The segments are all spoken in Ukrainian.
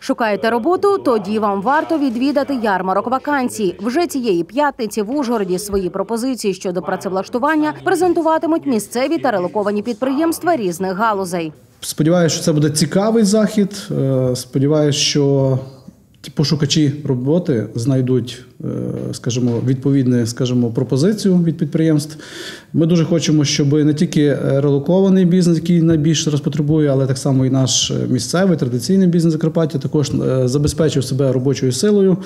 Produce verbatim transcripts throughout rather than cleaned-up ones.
Шукаєте роботу? Тоді вам варто відвідати ярмарок вакансій. Вже цієї п'ятниці в Ужгороді свої пропозиції щодо працевлаштування презентуватимуть місцеві та релоковані підприємства різних галузей. Сподіваюся, що це буде цікавий захід. Сподіваюся, що ті пошукачі роботи знайдуть, скажімо, відповідну, скажімо, пропозицію від підприємств. Ми дуже хочемо, щоб не тільки релокований бізнес, який найбільше зараз потребує, але так само і наш місцевий, традиційний бізнес Закарпаття також забезпечив себе робочою силою.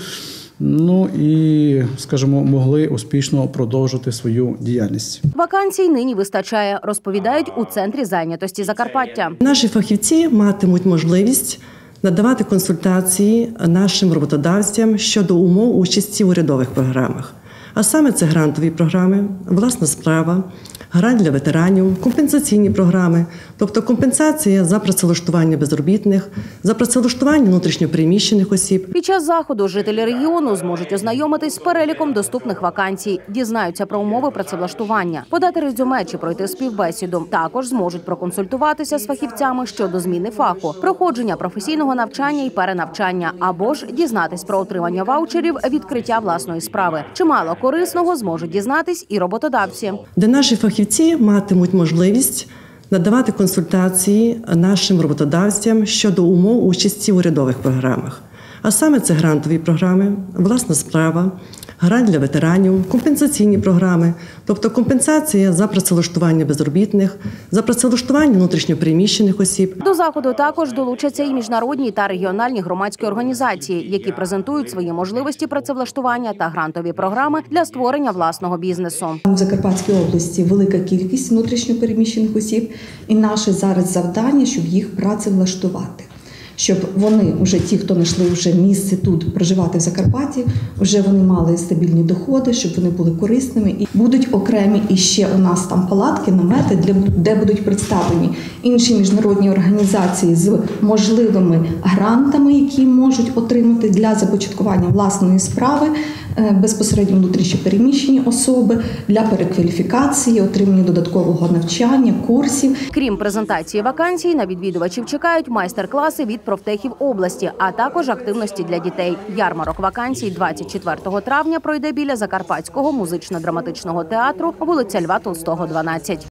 Ну і, скажімо, могли успішно продовжити свою діяльність. Вакансій нині вистачає, розповідають у Центрі зайнятості Закарпаття. Наші фахівці матимуть можливість надавати консультації нашим роботодавцям щодо умов участі в урядових програмах. А саме це грантові програми, власна справа, грант для ветеранів, компенсаційні програми, тобто компенсація за працевлаштування безробітних, за працевлаштування внутрішньопереміщених осіб. Під час заходу жителі регіону зможуть ознайомитись з переліком доступних вакансій, дізнаються про умови працевлаштування, подати резюме чи пройти співбесіду. Також зможуть проконсультуватися з фахівцями щодо зміни фаху, проходження професійного навчання і перенавчання, або ж дізнатись про отримання ваучерів, відкриття власної справи. Чимало корисного зможуть дізнатись і роботодавці. Де наші фахівці матимуть можливість надавати консультації нашим роботодавцям щодо умов участі в урядових програмах. А саме це грантові програми, власна справа, грант для ветеранів, компенсаційні програми, тобто компенсація за працевлаштування безробітних, за працевлаштування внутрішньопереміщених осіб. До заходу також долучаться і міжнародні та регіональні громадські організації, які презентують свої можливості працевлаштування та грантові програми для створення власного бізнесу. В Закарпатській області велика кількість внутрішньопереміщених осіб, і наше зараз завдання, щоб їх працевлаштувати. Щоб вони, вже ті, хто знайшли вже місце тут проживати в Закарпатті, вже вони мали стабільні доходи, щоб вони були корисними. І будуть окремі і ще у нас там палатки, намети, де будуть представлені інші міжнародні організації з можливими грантами, які можуть отримати для започаткування власної справи, безпосередньо внутрішньопереміщені особи, для перекваліфікації, отримання додаткового навчання, курсів. Крім презентації вакансій, на відвідувачів чекають майстер-класи від профтехів області, а також активності для дітей. Ярмарок вакансій двадцять четвертого травня пройде біля Закарпатського музично-драматичного театру, вулиця Льва Толстого, дванадцять.